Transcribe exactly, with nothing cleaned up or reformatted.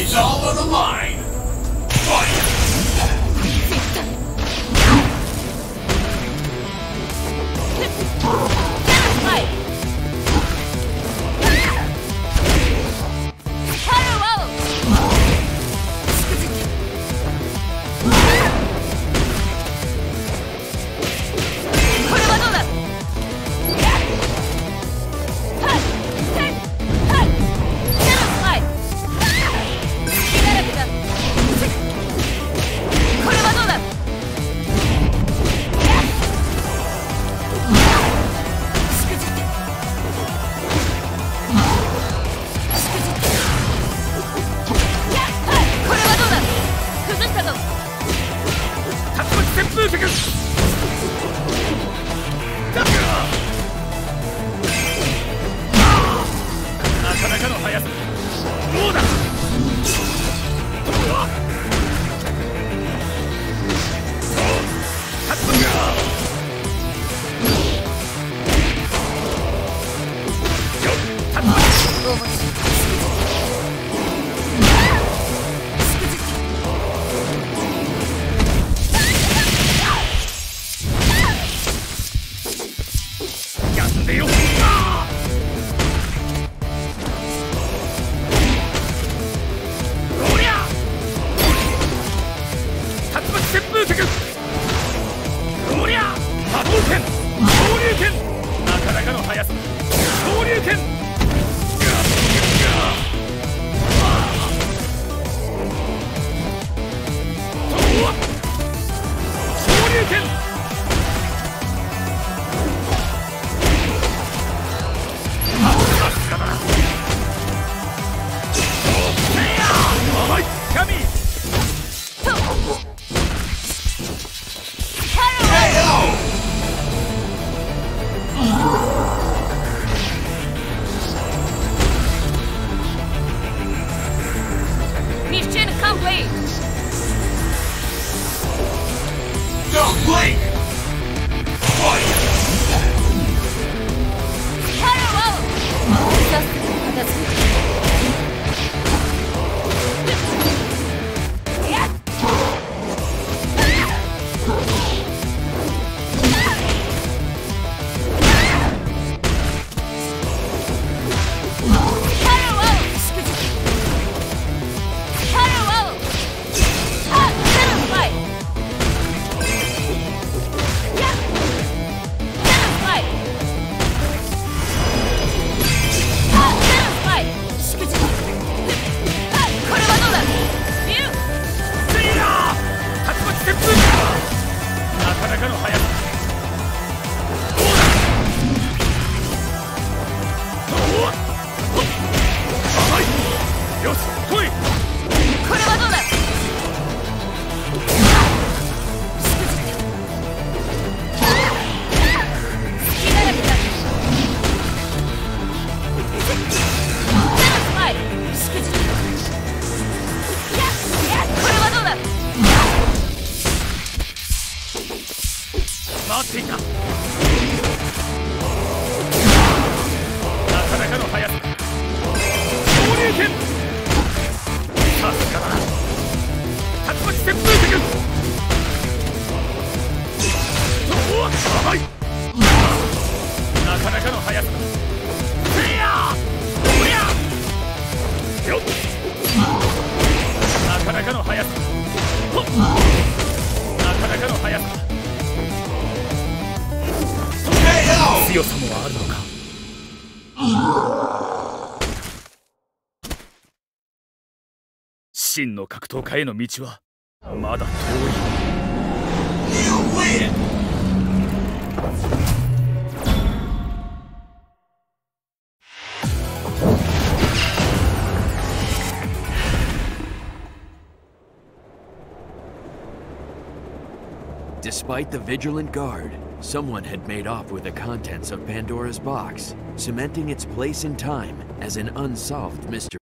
It's all on the line. Fight! Don't blink! Fight!待っていた。なかなかの速さ。昇竜拳。さすがだ。竜巻旋風脚。おお、甘い。なかなかの速さ。せや。おや。よっ。なかなかの速さ。ほっ。なかなかの速さ。強さもあるのか。真の格闘家への道はまだ遠い。 Despite the vigilant guard, someone had made off with the contents of Pandora's box, cementing its place in time as an unsolved mystery.